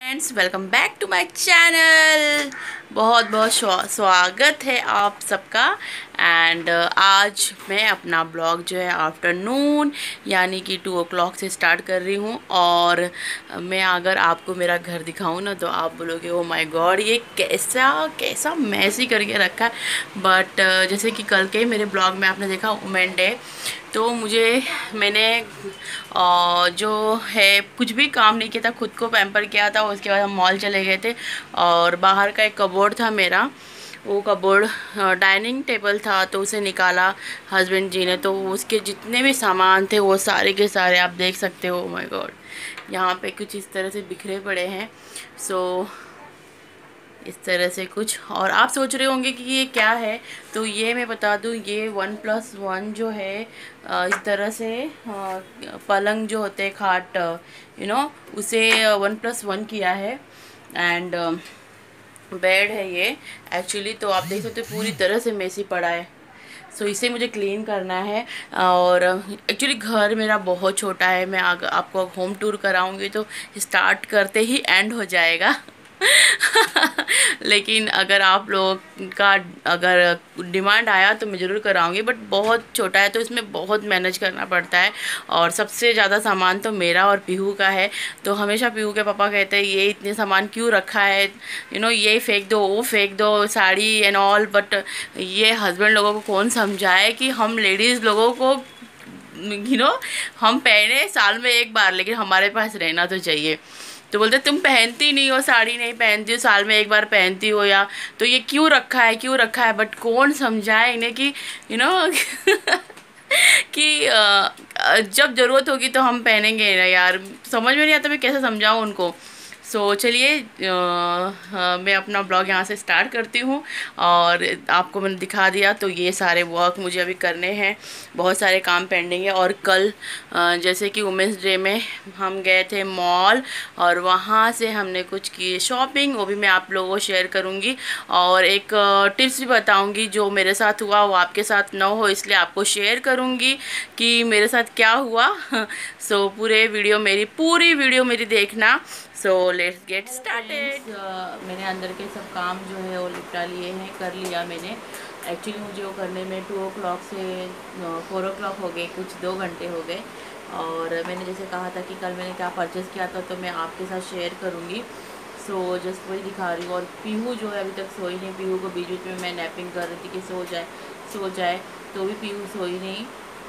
Friends, welcome back to my channel. बहुत बहुत स्वागत है आप सबका। एंड आज मैं अपना ब्लॉग जो है आफ्टरनून यानी कि 2 o'clock से स्टार्ट कर रही हूँ। और मैं अगर आपको मेरा घर दिखाऊँ ना तो आप बोलोगे ओ माय गॉड ये कैसा कैसा मैसी करके रखा है। बट जैसे कि कल के मेरे ब्लॉग में आपने देखा वुमेन डे, तो मैंने जो है कुछ भी काम नहीं किया था, खुद को पैम्पर किया था। उसके बाद हम मॉल चले गए थे और बाहर का एक कबोर्ड था मेरा, वो कबोर्ड डाइनिंग टेबल था तो उसे निकाला हस्बैंड जी ने। तो उसके जितने भी सामान थे वो सारे के सारे आप देख सकते हो। माय गॉड, यहाँ पे कुछ इस तरह से बिखरे पड़े हैं। सो इस तरह से कुछ। और आप सोच रहे होंगे कि ये क्या है, तो ये मैं बता दूँ, ये 1+1 जो है इस तरह से पलंग जो होते हैं खाट उसे 1+1 किया है। एंड बेड है ये एक्चुअली। तो आप देख सकते हो पूरी तरह से मेसी पड़ा है। सो इसे मुझे क्लीन करना है। और एक्चुअली घर मेरा बहुत छोटा है। मैं आपको होम टूर कराऊंगी तो स्टार्ट करते ही एंड हो जाएगा। लेकिन अगर आप लोग का अगर डिमांड आया तो मैं ज़रूर कराऊंगी। बट बहुत छोटा है तो इसमें बहुत मैनेज करना पड़ता है। और सबसे ज़्यादा सामान तो मेरा और पीहू का है। तो हमेशा पीहू के पापा कहते हैं ये इतने सामान क्यों रखा है, ये फेंक दो वो फेंक दो साड़ी एंड ऑल। बट ये हस्बैंड लोगों को कौन समझाए कि हम लेडीज़ लोगों को हम पहने साल में एक बार, लेकिन हमारे पास रहना तो चाहिए। तो बोलते तुम पहनती नहीं हो, साड़ी नहीं पहनती हो, साल में एक बार पहनती हो, या तो ये क्यों रखा है क्यों रखा है। बट कौन समझाए इन्हें कि कि जब ज़रूरत होगी तो हम पहनेंगे ना यार। समझ में नहीं आता मैं कैसे समझाऊँ उनको। चलिए मैं अपना ब्लॉग यहाँ से स्टार्ट करती हूँ। और आपको मैंने दिखा दिया तो ये सारे वर्क मुझे अभी करने हैं, बहुत सारे काम पेंडिंग है। और कल जैसे कि वुमेंस डे में हम गए थे मॉल और वहाँ से हमने कुछ की शॉपिंग, वो भी मैं आप लोगों को शेयर करूँगी। और एक टिप्स भी बताऊँगी जो मेरे साथ हुआ वो आपके साथ ना हो, इसलिए आपको शेयर करूँगी कि मेरे साथ क्या हुआ। पूरी वीडियो मेरी देखना। Let's get started. मैंने अंदर के सब काम जो है वो निपटा लिए हैं, कर लिया मैंने। एक्चुअली मुझे वो करने में 2 o'clock से 4 o'clock हो गए, कुछ 2 घंटे हो गए। और मैंने जैसे कहा था कि कल मैंने क्या परचेज़ किया था तो मैं आपके साथ शेयर करूँगी। जस्ट वही दिखा रही हूँ। और पीहू जो है अभी तक सोई नहीं। पीहू को बीच बीच में मैं नैपिंग कर रही थी कि सो जाए तो भी पीहू सोई नहीं।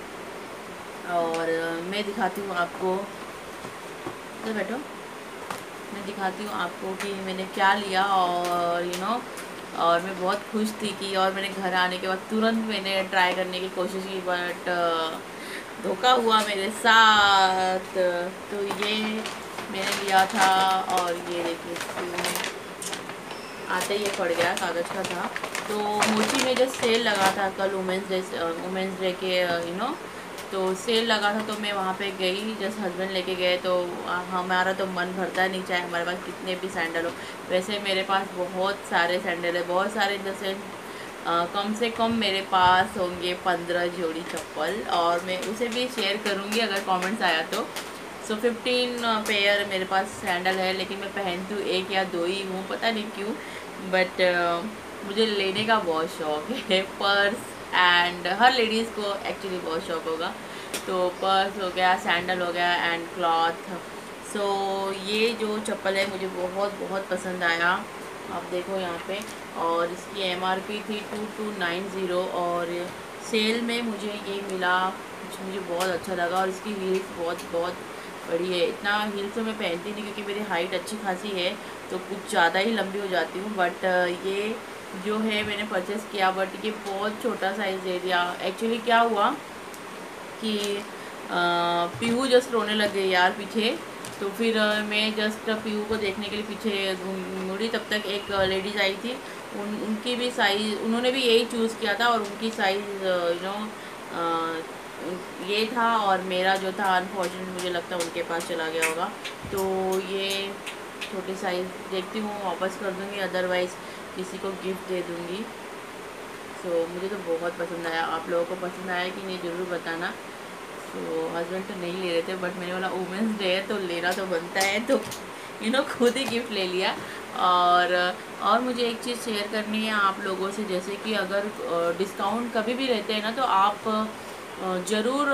और मैं दिखाती हूँ आपको, तो बैठो, मैं दिखाती हूँ आपको कि मैंने क्या लिया। और और मैं बहुत खुश थी कि, और मैंने घर आने के बाद तुरंत मैंने ट्राई करने की कोशिश की, बट धोखा हुआ मेरे साथ। तो ये मैंने लिया था। और ये देखिए आते ही ये पड़ गया, कागज़ का था। तो मोची में जब सेल लगा था कल वुमेंस डे के तो सेल लगा था तो मैं वहाँ पे गई, जस्ट हस्बैंड लेके गए। तो हमारा तो मन भरता नहीं, चाहे हमारे पास कितने भी सैंडल हो। वैसे मेरे पास बहुत सारे सैंडल है, बहुत सारे, जैसे कम से कम मेरे पास होंगे 15 जोड़ी चप्पल। और मैं उसे भी शेयर करूँगी अगर कमेंट्स आया तो। 15 पेयर मेरे पास सैंडल है, लेकिन मैं पहनती हूँ 1 या 2 ही हूँ, पता नहीं क्यों। बट मुझे लेने का बहुत शौक है। पर्स एंड हर लेडीज़ को एक्चुअली बहुत शौक होगा। तो पर्स हो गया, सैंडल हो गया एंड क्लॉथ। ये जो चप्पल है मुझे बहुत बहुत पसंद आया। आप देखो यहाँ पे। और इसकी MRP थी 2290 और सेल में मुझे ये मिला, मुझे बहुत अच्छा लगा। और इसकी हील्स बहुत बहुत बड़ी है। इतना हील्स तो मैं पहनती नहीं क्योंकि मेरी हाइट अच्छी खासी है तो कुछ ज़्यादा ही लंबी हो जाती हूँ। बट ये जो है मैंने परचेज़ किया, बट ये बहुत छोटा साइज़ दे दिया। एक्चुअली क्या हुआ कि पीहू जस्ट रोने लग गई यार पीछे। तो फिर मैं जस्ट पीहू को देखने के लिए पीछे मुड़ी, तब तक एक लेडीज़ आई थी। उनकी भी साइज़, उन्होंने भी यही चूज़ किया था और उनकी साइज़ ये था। और मेरा जो था अनफॉर्चुनेट मुझे लगता है उनके पास चला गया होगा। तो ये छोटी साइज़ देखती हूँ वापस कर दूँगी, अदरवाइज़ किसी को गिफ्ट दे दूँगी। मुझे तो बहुत पसंद आया। आप लोगों को पसंद आया कि नहीं ज़रूर बताना। हस्बैंड तो नहीं ले रहे थे, बट मैंने बोला वुमेंस डे है तो लेना तो बनता है। तो खुद ही गिफ्ट ले लिया। और मुझे एक चीज़ शेयर करनी है आप लोगों से, जैसे कि अगर डिस्काउंट कभी भी रहते हैं ना तो आप ज़रूर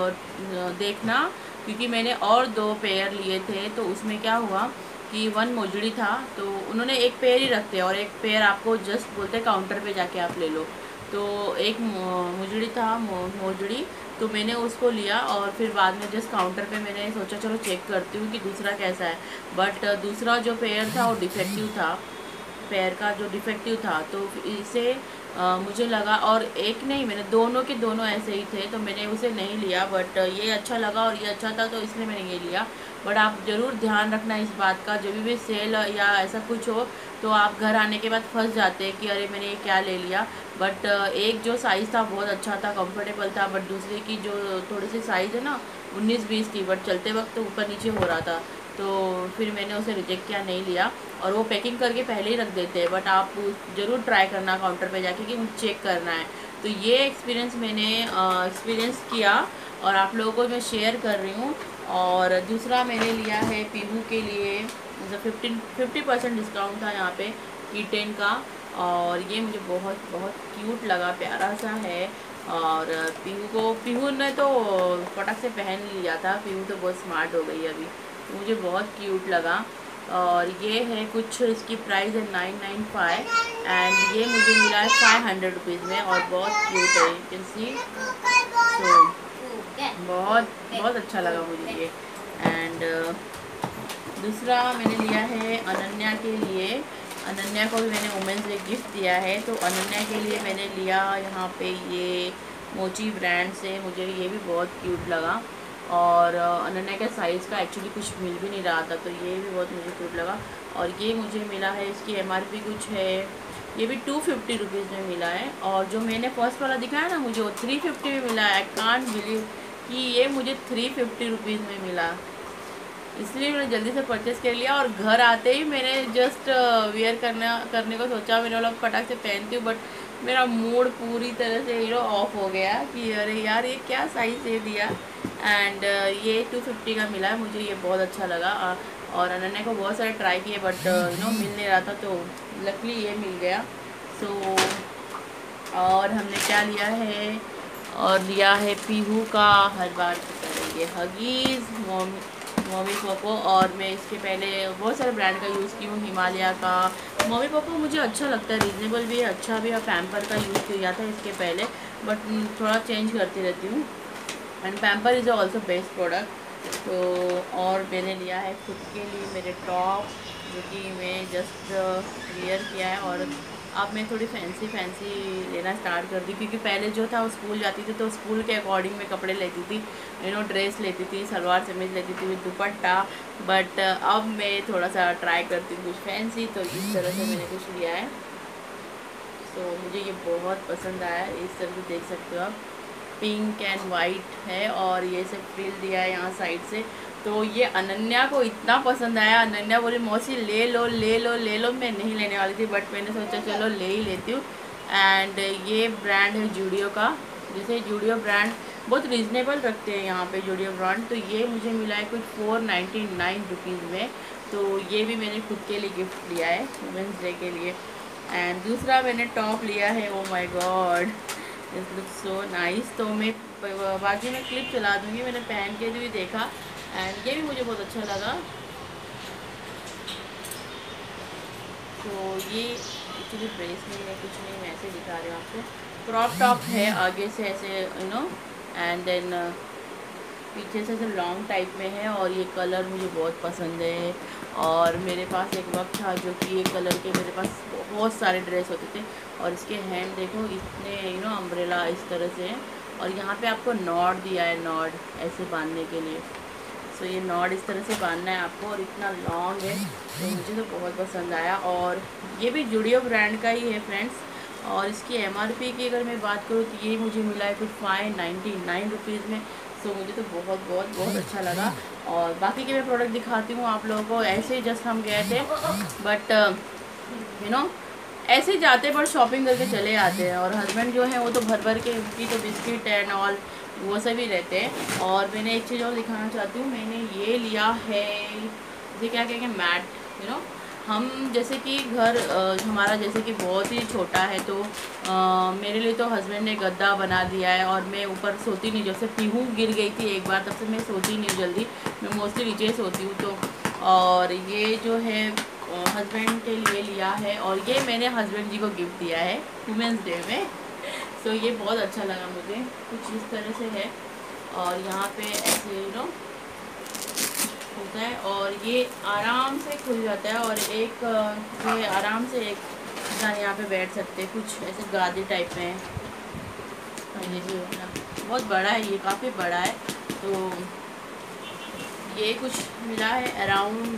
देखना, क्योंकि मैंने और 2 पेयर लिए थे तो उसमें क्या हुआ कि 1 मोजड़ी था तो उन्होंने एक पेयर ही रखते और एक पेयर आपको जस्ट बोलते काउंटर पे जाके आप ले लो। तो एक मोजड़ी था मोजड़ी, तो मैंने उसको लिया और फिर बाद में जस्ट काउंटर पे मैंने सोचा चलो चेक करती हूँ कि दूसरा कैसा है। बट दूसरा जो पेयर था वो डिफेक्टिव था, पैर का जो डिफेक्टिव था, तो इसे मुझे लगा, और एक नहीं, मैंने दोनों के दोनों ऐसे ही थे तो मैंने उसे नहीं लिया। बट ये अच्छा लगा और ये अच्छा था तो इसलिए मैंने ये लिया। बट आप ज़रूर ध्यान रखना इस बात का, जब भी सेल या ऐसा कुछ हो तो आप घर आने के बाद फंस जाते हैं कि अरे मैंने ये क्या ले लिया। बट एक जो साइज़ था बहुत अच्छा था, कंफर्टेबल था, बट दूसरे की जो थोड़ी सी साइज़ है ना 19-20 थी, बट चलते वक्त ऊपर नीचे हो रहा था, तो फिर मैंने उसे रिजेक्ट किया, नहीं लिया। और वो पैकिंग करके पहले ही रख देते हैं, बट आप ज़रूर ट्राई करना काउंटर पे जाके कि मुझे चेक करना है। तो ये एक्सपीरियंस मैंने एक्सपीरियंस किया और आप लोगों को मैं शेयर कर रही हूँ। और दूसरा मैंने लिया है पीहू के लिए, मतलब 50% डिस्काउंट था यहाँ पे कीटेन का, और ये मुझे बहुत बहुत क्यूट लगा, प्यारा सा है। और पीहू ने तो फटाक से पहन लिया था, पीहू तो बहुत स्मार्ट हो गई अभी, तो मुझे बहुत क्यूट लगा। और ये है कुछ, इसकी प्राइस है 995 एंड ये मुझे मिला है 500 रुपीज़ में और बहुत क्यूट है, यू कैन सी। सो बहुत बहुत अच्छा लगा मुझे ये। एंड दूसरा मैंने लिया है अनन्या के लिए, अनन्या को भी मैंने वुमेंस डे गिफ्ट दिया है, तो अनन्या के लिए मैंने लिया यहाँ पे ये मोची ब्रांड से, मुझे ये भी बहुत क्यूट लगा। और अनन्या के साइज़ का एक्चुअली कुछ मिल भी नहीं रहा था, तो ये भी बहुत मुझे क्यूट लगा। और ये मुझे मिला है, इसकी MRP कुछ है, ये भी 250 रुपीज़ में मिला है। और जो मैंने फर्स्ट वाला दिखाया ना मुझे, वो 350 में मिला है। आई कांट बिलीव कि ये मुझे 350 रुपीज़ में मिला, इसलिए मैंने जल्दी से परचेस कर लिया। और घर आते ही मैंने जस्ट वेयर करने को सोचा, मैंने वाला फटाक से पहनती हूँ, बट मेरा मूड पूरी तरह से ऑफ हो गया कि अरे यार ये क्या साइज़ दे दिया। एंड ये 250 का मिला है मुझे, ये बहुत अच्छा लगा। और अनन्या को बहुत सारे ट्राई किए बट मिल नहीं रहा था, तो लकली ये मिल गया। सो और हमने क्या लिया है, और लिया है पीहू का हर बार की तरह ये हगीज़ मम्मी पोको। और मैं इसके पहले बहुत सारे ब्रांड का यूज़ की हूँ, हिमालय का मम्मी पोको मुझे अच्छा लगता है, रीज़नेबल भी है, अच्छा भी है। पैम्पर का यूज़ किया था इसके पहले, बट थोड़ा चेंज करती रहती हूँ। And pamper is also best product. तो और मैंने लिया है खुद के लिए मेरे टॉप, जो कि मैं जस्ट वियर किया है। और अब मैं थोड़ी फैंसी लेना स्टार्ट कर दी, क्योंकि पहले जो था वो स्कूल जाती थी तो स्कूल के अकॉर्डिंग मैं कपड़े लेती थी, ड्रेस लेती थी, सलवार समीज लेती थी विद दुपट्टा। बट अब मैं थोड़ा सा ट्राई करती हूँ कुछ फैंसी, तो इस तरह से मैंने कुछ लिया है। तो मुझे ये बहुत पसंद आया, इस तरह से देख सकते हो आप, पिंक एंड वाइट है और ये सब फ्रिल दिया है यहाँ साइड से। तो ये अनन्या को इतना पसंद आया, अनन्या बोली मौसी ले लो ले लो ले लो। मैं नहीं लेने वाली थी बट मैंने सोचा चलो ले ही लेती हूँ। एंड ये ब्रांड है जूडियो का, जैसे जूडियो ब्रांड बहुत रीज़नेबल रखते हैं यहाँ पे जूडियो ब्रांड। तो ये मुझे मिला है कुछ 499 रुपीज़ में, तो ये भी मैंने खुद के लिए गिफ्ट लिया है वुमेंस डे के लिए। एंड दूसरा मैंने टॉप लिया है, oh my god it look so nice. तो मैं बाकी में क्लिप चला दूँगी, मैंने पहन के भी देखा एंड ये भी मुझे बहुत अच्छा लगा। तो ये एक्चुअली ड्रेस नहीं है, कुछ नहीं, मैं ऐसे दिखा रही हूँ आपको। क्रॉप टॉप है आगे से ऐसे एंड देन पीछे से ऐसे लॉन्ग टाइप में है। और ये कलर मुझे बहुत पसंद है। और मेरे पास एक वक्त था जो कि ये कलर के मेरे पास बहुत सारे ड्रेस होते थे। और इसके हैंड देखो इतने अम्ब्रेला इस तरह से है। और यहाँ पे आपको नॉड दिया है, नॉड ऐसे बांधने के लिए। सो ये नॉड इस तरह से बांधना है आपको, और इतना लॉन्ग है, तो मुझे तो बहुत पसंद आया। और ये भी जूडियो ब्रांड का ही है फ्रेंड्स। और इसकी MRP की अगर मैं बात करूँ तो ये मुझे मिला है कुछ 599 रुपीज़ में। सो मुझे तो बहुत बहुत बहुत अच्छा लगा। और बाकी के मैं प्रोडक्ट दिखाती हूँ आप लोगों को। ऐसे ही जस्ट हम गए थे बट ऐसे ही जाते पर शॉपिंग करके चले आते हैं। और हस्बैंड जो है वो तो भर भर के, उनकी तो बिस्किट एंड ऑल वो सभी रहते हैं। और मैंने एक चीज़ और दिखाना चाहती हूँ, मैंने ये लिया है इसे क्या कहेंगे, मैट, यू नो। हम जैसे कि घर हमारा जैसे कि बहुत ही छोटा है, तो मेरे लिए तो हस्बैंड ने गद्दा बना दिया है और मैं ऊपर सोती नहीं। जब से पीहू गिर गई थी एक बार, तब से मैं सोती नहीं जल्दी, मैं मोस्टली नीचे सोती हूँ। तो और ये जो है हस्बैंड के लिए लिया है, और ये मैंने हस्बैंड जी को गिफ्ट दिया है वुमेंस डे में। सो ये बहुत अच्छा लगा मुझे, कुछ इस तरह से है। और यहाँ पे ऐसे नो होता है, और ये आराम से खुल जाता है, और एक ये आराम से एक इंसान यहाँ पे बैठ सकते हैं, कुछ ऐसे गादी टाइप में है। ये भी होना बहुत बड़ा है, ये काफ़ी बड़ा है। तो ये कुछ मिला है अराउंड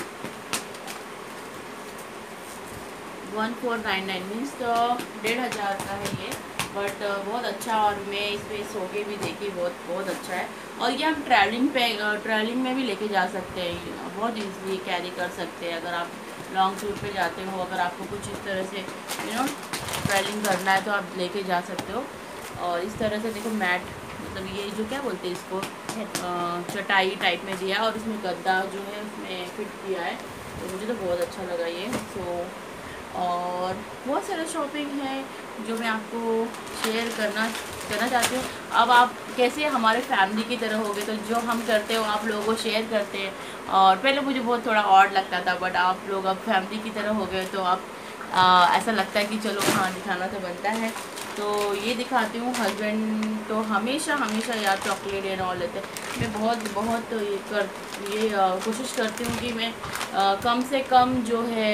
1499 मीन्स तो 1500 का है ये, बट बहुत अच्छा। और मैं इस पर सो के भी देखी, बहुत अच्छा है। और ये हम ट्रैवलिंग में भी लेके जा सकते हैं, बहुत इजीली कैरी कर सकते हैं। अगर आप लॉन्ग टूर पे जाते हो, अगर आपको कुछ इस तरह से ट्रैवलिंग करना है, तो आप लेके जा सकते हो। और इस तरह से देखो मैट, मतलब ये जो क्या बोलते हैं इसको, चटाई टाइप में दिया, और उसमें गद्दा जो है उसमें फिट किया है। तो मुझे तो बहुत अच्छा लगा ये। सो और बहुत सारा शॉपिंग है जो मैं आपको शेयर करना चाहती हूँ। अब आप कैसे हमारे फैमिली की तरह हो गए, तो जो हम करते हो आप लोगों को शेयर करते हैं। और पहले मुझे बहुत थोड़ा ऑड लगता था, बट आप लोग अब फैमिली की तरह हो गए, तो आप ऐसा लगता है कि चलो हाँ दिखाना तो बनता है। तो ये दिखाती हूँ। हस्बैंड तो हमेशा यार चॉकलेट एंड ऑल लेते हैं। मैं बहुत ये कोशिश करती हूँ कि मैं कम से कम जो है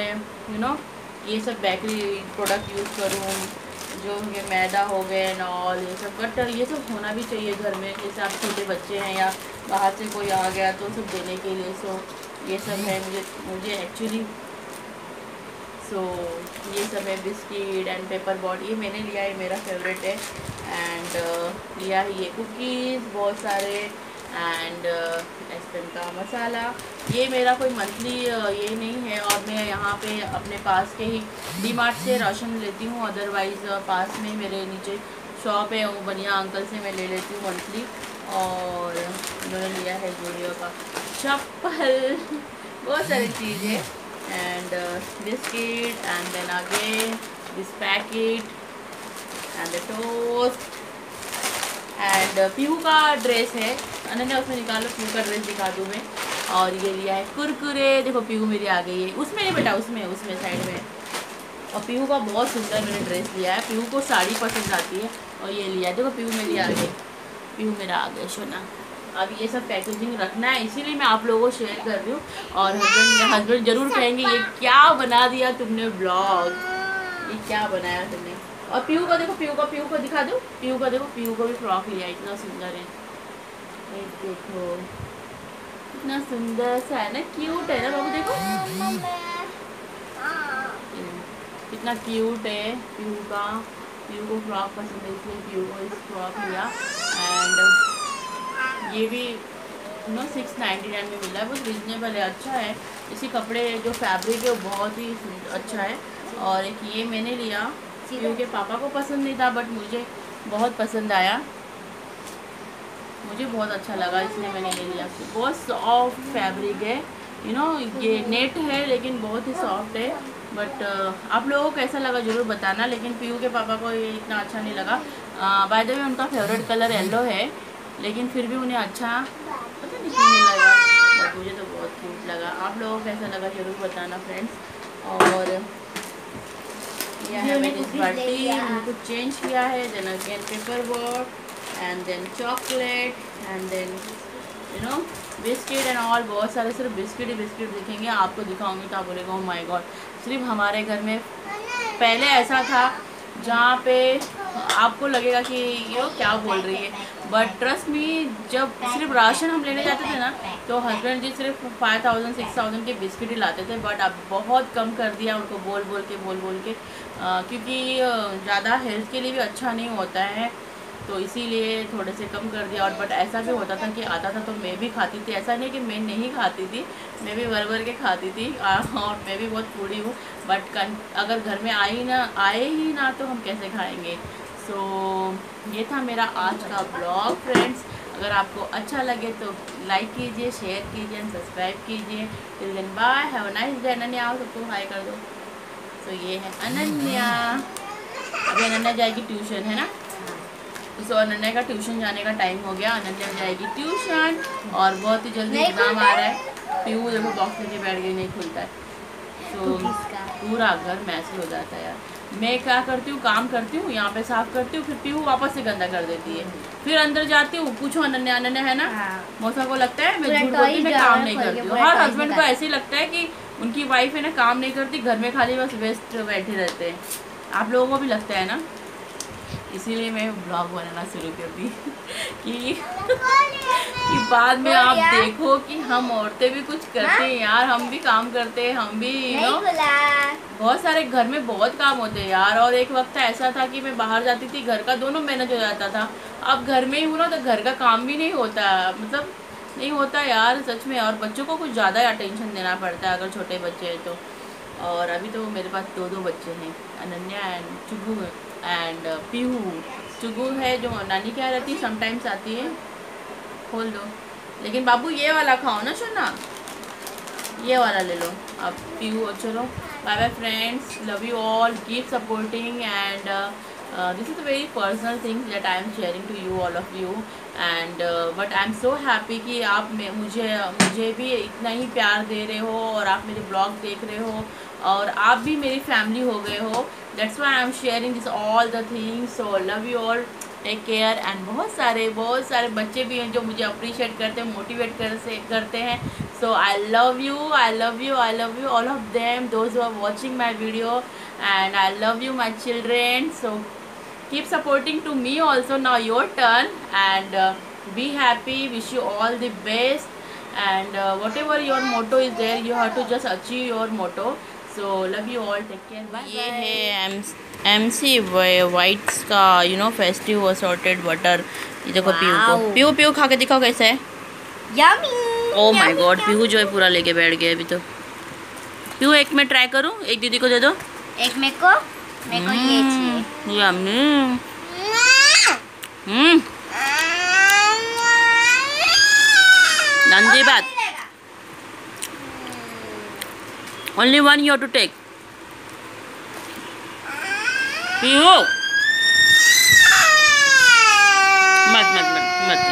ये सब बेकरी प्रोडक्ट यूज़ करूँ, जो ये मैदा हो गए एंड ऑल ये सब। बट ये सब होना भी चाहिए घर में, जैसे आप छोटे बच्चे हैं या बाहर से कोई आ गया तो सब देने के लिए। सो ये सब है मुझे एक्चुअली। सो ये सब है बिस्किट एंड पेपर बॉट, ये मैंने लिया है, मेरा फेवरेट है। एंड लिया है ये कुकीज़ बहुत सारे, एंड एस्टन का मसाला। ये मेरा कोई मंथली ये नहीं है, और मैं यहाँ पे अपने पास के ही डीमार्ट से राशन लेती हूँ। अदरवाइज़ पास में मेरे नीचे शॉप है, वो बनिया अंकल से मैं ले लेती हूँ मंथली। और उन्होंने लिया है जूडियो का चप्पल, बहुत सारी चीज़ें, and biscuit, and then again this packet and the toast, and Pihu का ड्रेस है। अनन्या उसमें निकालो, पीहू का ड्रेस दिखा दूँ मैं। और ये लिया है कुरकुरे, देखो पीहू मेरी आ गई है, उसमें नहीं बेटा, उसमें साइड में। और पीहू का बहुत सुंदर मैंने ड्रेस लिया है, पीहू को साड़ी पसंद आती है। और ये लिया, देखो पीहू मेरी आ गई, पीहू मेरा आ गया सोना। अब ये सब पैकेजिंग रखना है, इसीलिए मैं आप लोगों को शेयर कर रही हूँ। और हस्बैंड ज़रूर कहेंगे ये क्या बना दिया तुमने ब्लॉग, ये क्या बनाया तुमने। और पीहू को देखो, पीहू को दिखा दो, पीहू को देखो, पीहू को भी फ्रॉक लिया, इतना सुंदर है। देखो इतना सुंदर सा है ना, क्यूट है ना बाबू, देखो कितना क्यूट है पीहू का। पीहू को फ्रॉक पसंद है, इसलिए पीहू को इस फ्रॉक लिया। एंड ये भी 699 में मिला है, बहुत रिजनेबल है, अच्छा है। इसी कपड़े जो फैब्रिक है वो बहुत ही अच्छा है। और एक ये मैंने लिया, क्योंकि पापा को पसंद नहीं था, बट मुझे बहुत पसंद आया, मुझे बहुत अच्छा लगा, इसलिए मैंने ये लिया। बहुत सॉफ्ट फैब्रिक है, ये नेट है लेकिन बहुत ही सॉफ्ट है। बट आप लोगों को कैसा लगा ज़रूर बताना। लेकिन पीहू के पापा को ये इतना अच्छा नहीं लगा। बाय द वे उनका फेवरेट कलर येलो है, लेकिन फिर भी उन्हें अच्छा पता नहीं क्यों नहीं लगा, बट मुझे तो बहुत क्यूट लगा। आप लोगों को कैसा लगा ज़रूर बताना फ्रेंड्स। और यह है मैंने इस बाल्टी मैंने कुछ चेंज किया है। Then again paper board, and then chocolate, and then biscuit and all, बहुत सारे सिर्फ बिस्किट ही बिस्किट दिखेंगे। आपको दिखाऊंगी तो आप बोलेगा ओह माय गॉड। सिर्फ हमारे घर में पहले ऐसा था जहाँ पे आपको लगेगा कि ये क्या बोल रही है, बट ट्रस्ट मी, जब सिर्फ राशन हम लेने जाते थे ना, तो हस्बैंड जी सिर्फ 5000 6000 के बिस्किट ही लाते थे। बट अब बहुत कम कर दिया उनको बोल बोल के क्योंकि ज़्यादा हेल्थ के लिए भी अच्छा नहीं होता है, तो इसीलिए थोड़े से कम कर दिया। और बट ऐसा भी होता था कि आता था तो मैं भी खाती थी, ऐसा नहीं कि मैं नहीं खाती थी, मैं भी भर के खाती थी। और मैं भी बहुत फूडी हूँ, बट अगर घर में आए ही ना तो हम कैसे खाएंगे। सो ये था मेरा आज का ब्लॉग फ्रेंड्स। अगर आपको अच्छा लगे तो लाइक कीजिए, शेयर कीजिए एंड सब्सक्राइब कीजिए। Till then bye, have a nice day. Ananya आओ, सबको हाय कर दो। तो ये है अनन्या, अभी अनन्या जाएगी ट्यूशन, है ना। तो अनन्या का ट्यूशन जाने का टाइम हो गया, अनन्या जाएगी ट्यूशन और बहुत ही जल्दी एग्जाम आ रहा है। पीहू देखो बॉक्स लेके बैठ गई, नहीं खुलता है तो पूरा घर मैस हो जाता है यार। मैं क्या करती हूँ, काम करती हूँ, यहाँ पे साफ करती हूँ, फिर पीहू वापस से गंदा कर देती है, फिर अंदर जाती हूँ। पूछो अनन्या, अनन्या है ना। मौसा को लगता है मैं झूठ बोलती, मैं काम नहीं करती हूँ। हर हस्बैंड को ऐसे ही लगता है कि उनकी वाइफ है ना काम नहीं करती, घर में खाली बस वेस्ट बैठे रहते हैं। आप लोगों को भी लगता है ना, इसीलिए मैं ब्लॉग बनाना शुरू कर दी कि बाद में आप देखो कि हम औरतें भी कुछ करते हैं यार, हम भी काम करते हैं, हम भी बहुत सारे घर में बहुत काम होते हैं यार। और एक वक्त ऐसा था कि मैं बाहर जाती थी, घर का दोनों मैनेज हो जाता था। अब घर में ही हूँ ना तो घर का काम भी नहीं होता, मतलब नहीं होता यार सच में। और बच्चों को कुछ ज़्यादा अटेंशन देना पड़ता है अगर छोटे बच्चे हैं तो। और अभी तो मेरे पास दो बच्चे हैं, अनन्या एंड चुगू एंड पीहू। चुगू है जो नानी के यहाँ रहती है, समटाइम्स आती है। खोल दो, लेकिन बाबू ये वाला खाओ ना सोना, ये वाला ले लो आप। पीहू चलो bye bye friends, love you all, keep supporting and this is a very personal thing that I am sharing to you all of you and but I am so happy कि आप मुझे भी इतना ही प्यार दे रहे हो और आप मेरे ब्लॉग देख रहे हो और आप भी मेरी फैमिली हो गए हो। That's why I am sharing this all the things. So love you all, take care and बहुत सारे बच्चे भी हैं जो मुझे अप्रिशिएट करते हैं, मोटिवेट करते हैं। So I love you all of them, those who are watching my video and I love you my children. So keep supporting to me also. Now your turn and be happy, wish you all the best and whatever your motto is there you have to just achieve your motto. So love you all, take care, bye. ये है MC Whites का festive assorted butter. ये देखो पीहू को, पीहू खा के दिखाओ कैसा है। Yummy. Oh my god, Pihu जो है पूरा लेके बैठ गया अभी तो। पीहू एक मैं ट्राई करूँ, एक दीदी को दे दो, एक मेरे को ये चाहिए। यम्मी। नंदी बात, only one you have to take. Pihu मत।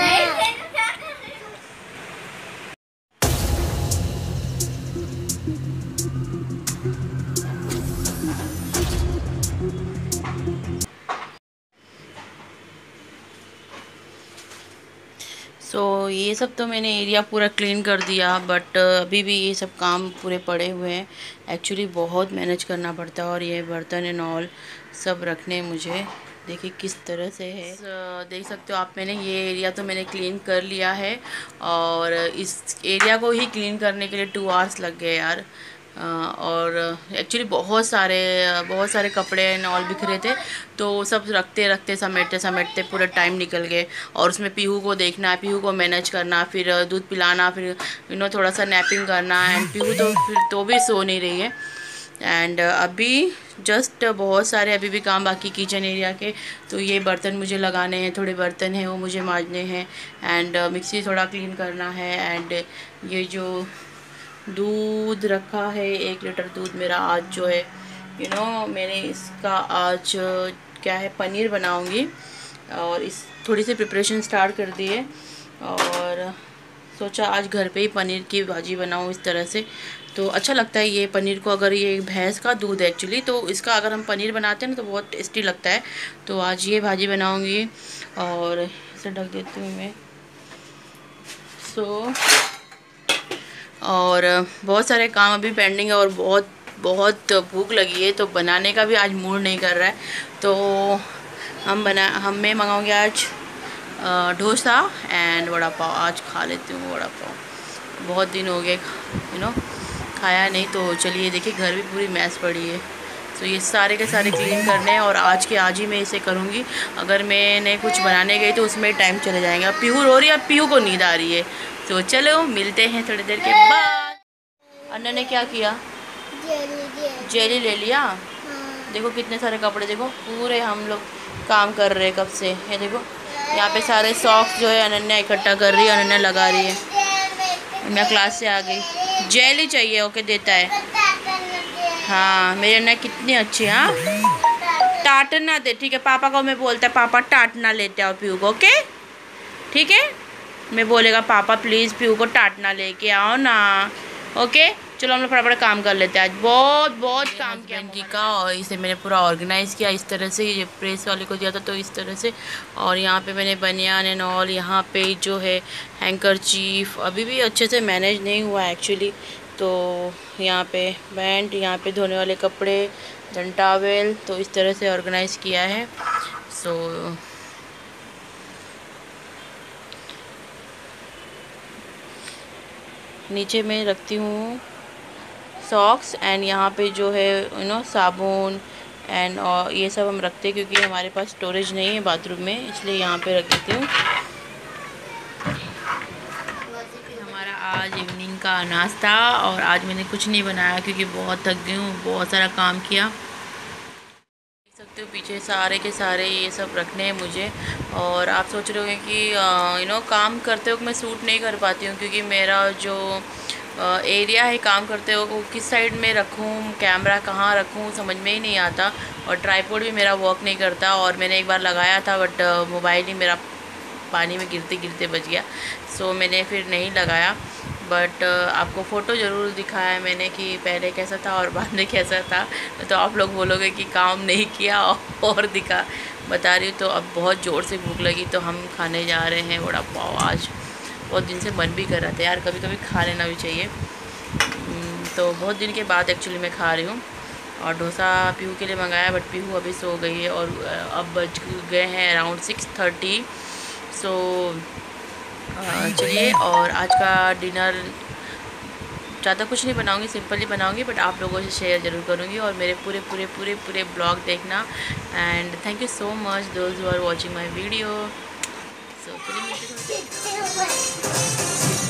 सो ये सब तो मैंने एरिया पूरा क्लीन कर दिया, बट अभी भी ये सब काम पूरे पड़े हुए हैं। एक्चुअली बहुत मैनेज करना पड़ता है और ये बर्तन एंड ऑल सब रखने मुझे। देखिए किस तरह से है, देख सकते हो आप। मैंने ये एरिया तो मैंने क्लीन कर लिया है और इस एरिया को ही क्लीन करने के लिए 2 आवर्स लग गए यार। और एक्चुअली बहुत सारे कपड़े एंड ऑल बिखरे थे, तो सब रखते समेटते पूरा टाइम निकल गए। और उसमें पीहू को देखना, पीहू को मैनेज करना, फिर दूध पिलाना, फिर थोड़ा सा नैपिंग करना। एंड पीहू तो फिर भी सो नहीं रही है। एंड अभी जस्ट बहुत सारे अभी भी काम बाकी किचन एरिया के। तो ये बर्तन मुझे लगाने हैं, थोड़े बर्तन हैं वो मुझे मांजने हैं एंड मिक्सी थोड़ा क्लीन करना है। एंड ये जो दूध रखा है 1 लीटर दूध मेरा आज जो है मैंने इसका आज क्या है पनीर बनाऊंगी और इस थोड़ी सी प्रिपरेशन स्टार्ट कर दी है। और सोचा आज घर पे ही पनीर की भाजी बनाऊं इस तरह से, तो अच्छा लगता है ये पनीर को। अगर ये भैंस का दूध है एक्चुअली, तो इसका अगर हम पनीर बनाते हैं ना तो बहुत टेस्टी लगता है। तो आज ये भाजी बनाऊंगी और इसे ढक देती हूँ मैं। और बहुत सारे काम अभी पेंडिंग है और बहुत भूख लगी है, तो बनाने का भी आज मूड नहीं कर रहा है। तो मैं मंगाऊंगी आज डोसा एंड वड़ा पाव। आज खा लेती हूँ वड़ा पाव, बहुत दिन हो गए खाया नहीं। तो चलिए देखिए घर भी पूरी मैस पड़ी है, तो ये सारे के सारे क्लीन करने हैं और आज ही मैं इसे करूँगी। अगर मैंने कुछ बनाने गई तो उसमें टाइम चले जाएगा। पीहू रो रही है, पीहू को नींद आ रही है। तो चलो मिलते हैं थोड़ी देर के बाद। अन्ना ने क्या किया, जेली ले लिया। देखो कितने सारे कपड़े, देखो पूरे हम लोग काम कर रहे हैं कब से। ये देखो यहाँ पे सारे सॉक्स जो है अनन्या इकट्ठा कर रही है, अनन्या लगा रही है। मैं क्लास से आ गई। जेल ही चाहिए, ओके देता है। हाँ मेरी अनन्या कितनी अच्छी है। हाँ टाटना दे, ठीक है। पापा को मैं बोलता है पापा टाटना लेते आओ पीहू को, ओके ठीक है। मैं बोलेगा पापा प्लीज़ पीहू को टाटना लेके आओ ना, ओके। चलो हम लोग फटाफट काम कर लेते हैं। आज बहुत बहुत काम किया जी का, और इसे मैंने पूरा ऑर्गेनाइज़ किया इस तरह से। ये प्रेस वाले को दिया था तो इस तरह से। और यहाँ पे मैंने बनियान एंड ऑल, यहाँ पे जो है हैंकरचीफ अभी भी अच्छे से मैनेज नहीं हुआ एक्चुअली। तो यहाँ पे पैंट, यहाँ पे धोने वाले कपड़े, देन टॉवेल, तो इस तरह से ऑर्गेनाइज़ किया है। सो नीचे मैं रखती हूँ सॉक्स एंड यहाँ पे जो है साबुन एंड और ये सब हम रखते हैं क्योंकि हमारे पास स्टोरेज नहीं है बाथरूम में, इसलिए यहाँ पे रख देती हूँ। हमारा आज इवनिंग का नाश्ता, और आज मैंने कुछ नहीं बनाया क्योंकि बहुत थक गई हूँ, बहुत सारा काम किया। देख सकते हो पीछे सारे के सारे ये सब रखने हैं मुझे। और आप सोच रहे होंगे कि काम करते वक्त मैं शूट नहीं कर पाती हूँ क्योंकि मेरा जो एरिया है काम करते हो वो किस साइड में रखूँ, कैमरा कहाँ रखूँ, समझ में ही नहीं आता। और ट्राइपॉड भी मेरा वर्क नहीं करता। और मैंने एक बार लगाया था बट मोबाइल ही मेरा पानी में गिरते गिरते बच गया, सो मैंने फिर नहीं लगाया। बट आपको फ़ोटो ज़रूर दिखाया है मैंने कि पहले कैसा था और बाद में कैसा था, तो आप लोग बोलोगे कि काम नहीं किया और दिखा बता रही हूँ। तो अब बहुत ज़ोर से भूख लगी तो हम खाने जा रहे हैं वड़ा पाव। आज बहुत दिन से मन भी कर रहा था यार, कभी कभी खा लेना भी चाहिए। तो बहुत दिन के बाद एक्चुअली मैं खा रही हूँ। और डोसा पीहू के लिए मंगाया बट पीहू अभी सो गई है और अब बज गए हैं अराउंड 6:30। सो चलिए, और आज का डिनर ज़्यादा कुछ नहीं बनाऊंगी, सिंपल ही बनाऊंगी, बट आप लोगों से शेयर ज़रूर करूंगी। और मेरे पूरे पूरे पूरे पूरे ब्लॉग देखना। And thank you so much those who are watching my video. So चलिए मिलते हैं।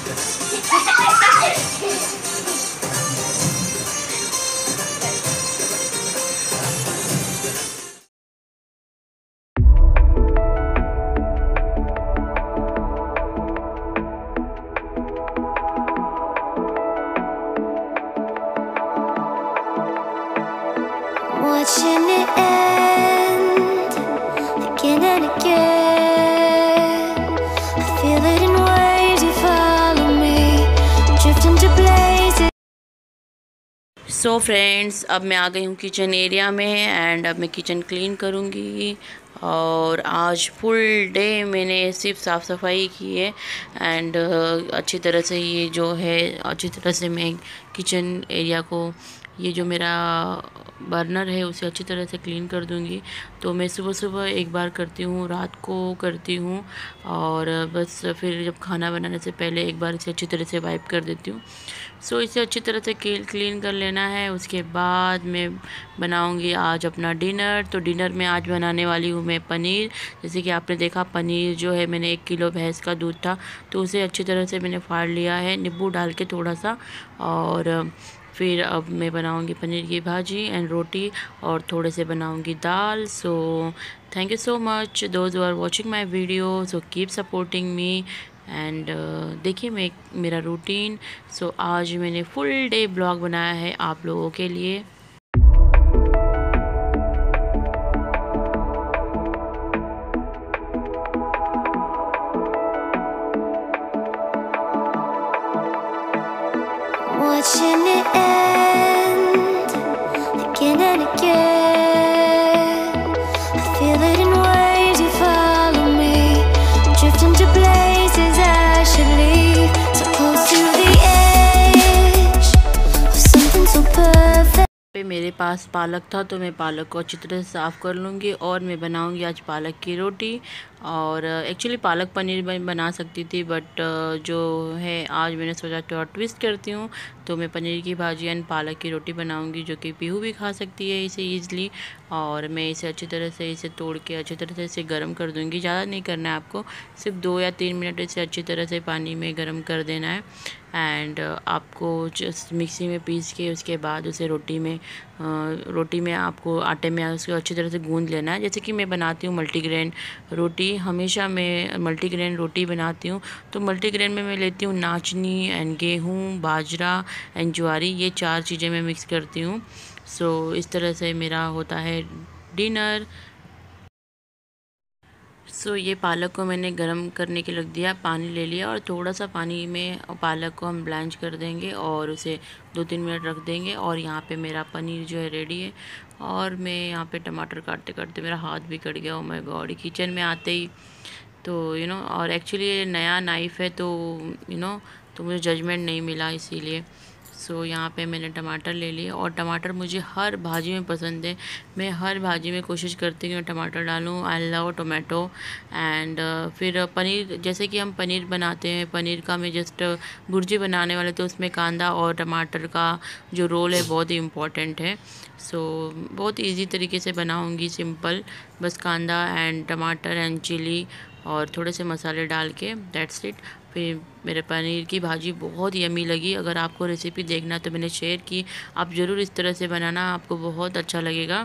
Watching it end again and again. I feel it in waves you follow me, drifting to places. So friends, अब मैं आ गई हूँ kitchen area में and अब मैं किचन क्लीन करूँगी। और आज फुल डे मैंने सिर्फ साफ़ सफाई की है एंड अच्छी तरह से ये जो है अच्छी तरह से मैं किचन एरिया को, ये जो मेरा बर्नर है उसे अच्छी तरह से क्लीन कर दूंगी। तो मैं सुबह सुबह एक बार करती हूँ, रात को करती हूँ, और बस फिर जब खाना बनाने से पहले एक बार इसे अच्छी तरह से वाइप कर देती हूँ। सो इसे अच्छी तरह से क्लीन कर लेना है। उसके बाद मैं बनाऊंगी आज अपना डिनर। तो डिनर में आज बनाने वाली हूँ मैं पनीर। जैसे कि आपने देखा पनीर जो है मैंने 1 किलो भैंस का दूध था तो उसे अच्छी तरह से मैंने फाड़ लिया है नींबू डाल के थोड़ा सा। और फिर अब मैं बनाऊंगी पनीर की भाजी एंड रोटी और थोड़े से बनाऊंगी दाल। So thank you so much those who are watching my video. So keep supporting me and देखिए मेरा रूटीन। सो आज मैंने फुल डे ब्लॉग बनाया है आप लोगों के लिए। Watching it end again and again. I feel it in waves you follow me, drifting to places I should leave, so close to the edge of something so perfect. पे मेरे पास पालक था तो मैं पालक को अच्छी तरह से साफ़ कर लूँगी और मैं बनाऊँगी आज पालक की रोटी। और एक्चुअली पालक पनीर मैं बना सकती थी बट जो है आज मैंने सोचा थोड़ा ट्विस्ट करती हूँ, तो मैं पनीर की भाजी एंड पालक की रोटी बनाऊँगी जो कि पीहू भी खा सकती है इसे ईज़िली। और मैं इसे अच्छी तरह से इसे तोड़ के अच्छी तरह से इसे गर्म कर दूँगी। ज़्यादा नहीं करना है आपको, सिर्फ 2 या 3 मिनट इसे अच्छी तरह से पानी में गर्म कर देना है। एंड आपको जस्ट मिक्सी में पीस के उसके बाद उसे रोटी में आपको आटे में उसको अच्छी तरह से गूंद लेना है। जैसे कि मैं बनाती हूँ मल्टीग्रेन रोटी रोटी, हमेशा मैं मल्टीग्रेन रोटी बनाती हूँ। तो मल्टीग्रेन में मैं लेती हूँ नाचनी एंड गेहूँ, बाजरा एंड ज्वारी, ये 4 चीज़ें मैं मिक्स करती हूँ। सो इस तरह से मेरा होता है डिनर। सो ये पालक को मैंने गरम करने के रख दिया, पानी ले लिया और थोड़ा सा पानी में पालक को हम ब्लांच कर देंगे और उसे 2-3 मिनट रख देंगे। और यहाँ पे मेरा पनीर जो है रेडी है। और मैं यहाँ पे टमाटर काटते काटते मेरा हाथ भी कट गया। ओ माय गॉड, किचन में आते ही तो और एक्चुअली ये नया नाइफ़ है तो तो मुझे जजमेंट नहीं मिला इसीलिए। सो यहाँ पे मैंने टमाटर ले लिए और टमाटर मुझे हर भाजी में पसंद है। मैं हर भाजी में कोशिश करती हूँ टमाटर डालूँ। I love tomato. एंड फिर पनीर, जैसे कि हम पनीर बनाते हैं, पनीर का मैं जस्ट भुर्जी बनाने वाले तो उसमें कांदा और टमाटर का जो रोल है बहुत ही इम्पॉर्टेंट है। सो बहुत इजी तरीके से बनाऊँगी, सिंपल, बस कांदा एंड टमाटर एंड चिली और थोड़े से मसाले डाल के, दैट्स इट। फिर मेरे पनीर की भाजी बहुत यमी लगी। अगर आपको रेसिपी देखना तो मैंने शेयर की, आप ज़रूर इस तरह से बनाना, आपको बहुत अच्छा लगेगा।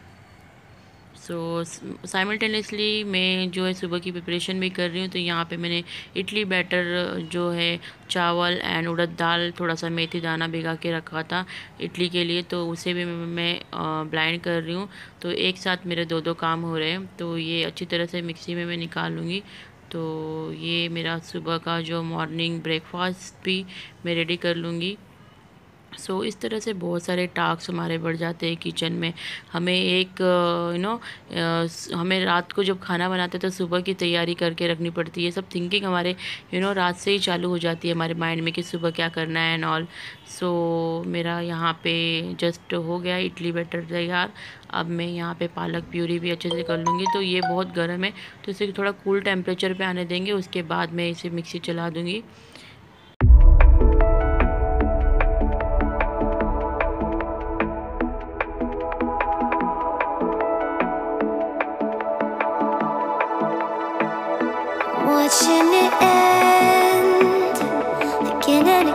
सो साइमल्टेनियसली मैं जो है सुबह की प्रिपरेशन भी कर रही हूँ। तो यहाँ पे मैंने इडली बैटर जो है चावल एंड उड़द दाल, थोड़ा सा मेथी दाना भिगा के रखा था इडली के लिए, तो उसे भी मैं ब्लाइंड कर रही हूँ। तो एक साथ मेरे 2 काम हो रहे हैं। तो ये अच्छी तरह से मिक्सी में मैं निकाल लूँगी। तो ये मेरा सुबह का जो मॉर्निंग ब्रेकफास्ट भी मैं रेडी कर लूँगी। सो इस तरह से बहुत सारे टास्क हमारे बढ़ जाते हैं किचन में। हमें एक हमें रात को जब खाना बनाते हैं तो सुबह की तैयारी करके रखनी पड़ती है। सब थिंकिंग हमारे रात से ही चालू हो जाती है हमारे माइंड में कि सुबह क्या करना है एंड ऑल। सो मेरा यहाँ पे जस्ट हो गया इडली बैटर तैयार। अब मैं यहाँ पे पालक प्यूरी भी अच्छे से कर लूँगी। तो ये बहुत गर्म है तो इसे थोड़ा कूल टेम्परेचर पे आने देंगे, उसके बाद मैं इसे मिक्सी चला दूँगी। Watching it end again and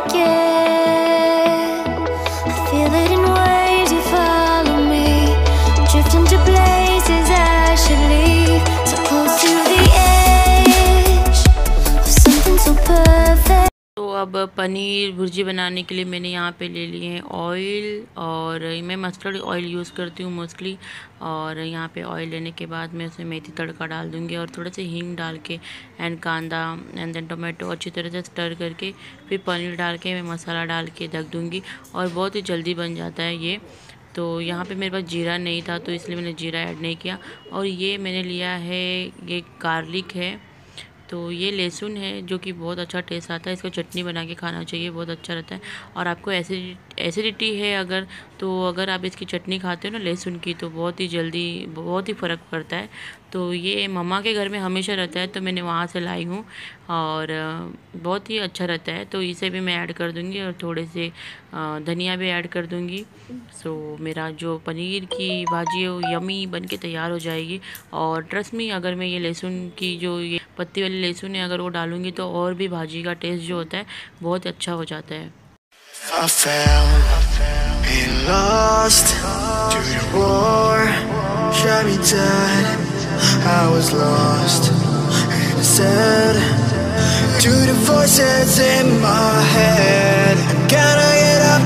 again. I feel it in waves, you follow me, drifting to places I should leave. So close to the edge of something so perfect. तो अब पनीर भुर्जी बनाने के लिए मैंने यहाँ पे ले लिए हैं ऑयल, और मैं मस्टर्ड ऑयल यूज़ करती हूँ मोस्टली। और यहाँ पे ऑयल लेने के बाद मैं उसमें मेथी तड़का डाल दूँगी और थोड़ा से हींग डाल के एंड कांदा एंड देन टोमेटो अच्छी तरह से स्टर करके फिर पनीर डाल के मैं मसाला डाल के ढक दूँगी और बहुत ही जल्दी बन जाता है ये। तो यहाँ पे मेरे पास जीरा नहीं था तो इसलिए मैंने जीरा ऐड नहीं किया। और ये मैंने लिया है, ये गार्लिक है, तो ये लहसुन है जो कि बहुत अच्छा टेस्ट आता है। इसको चटनी बना के खाना चाहिए, बहुत अच्छा रहता है। और आपको एसिडिटी है अगर, तो अगर आप इसकी चटनी खाते हो ना लहसुन की, तो बहुत ही जल्दी बहुत ही फ़र्क पड़ता है। तो ये मम्मा के घर में हमेशा रहता है तो मैंने वहाँ से लाई हूँ और बहुत ही अच्छा रहता है। तो इसे भी मैं ऐड कर दूँगी और थोड़े से धनिया भी ऐड कर दूँगी। सो मेरा जो पनीर की भाजी है वो यमी बन के तैयार हो जाएगी। और ट्रस्ट मी, अगर मैं ये लहसुन की जो ये पत्ती वाली लहसुन है अगर वो डालूँगी तो और भी भाजी का टेस्ट जो होता है बहुत अच्छा हो जाता है। I fell, been lost to the war, shot me dead. I was lost and sad to the voices in my head. I gotta get up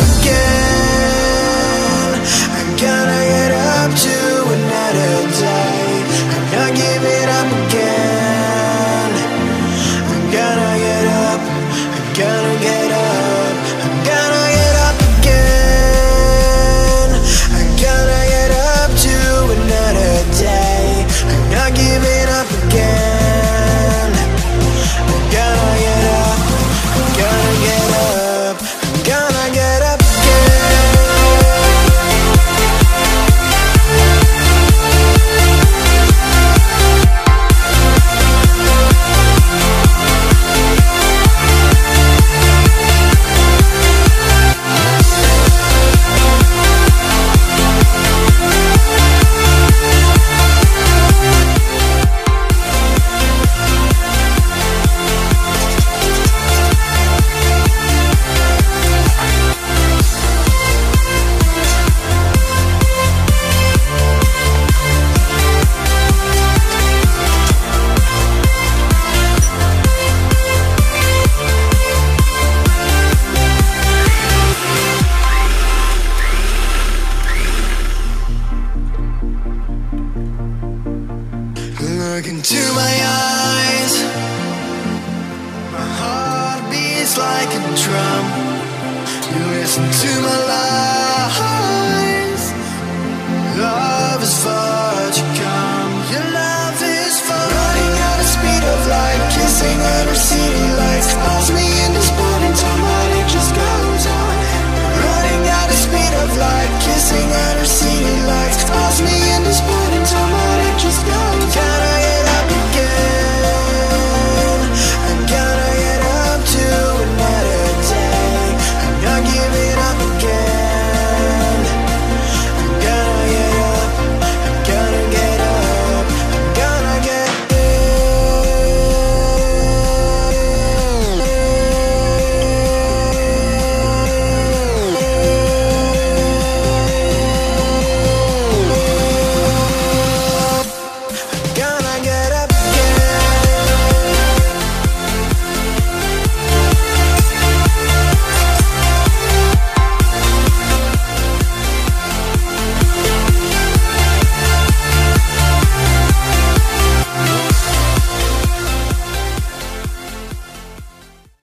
again. I gotta get up to another day. I'm not giving up again. I gotta get up. I gotta get up. I gotta get up again. I gotta get up to another day. I'm not giving up again. I gotta get up. I gotta get up. I gotta get up. Listen to my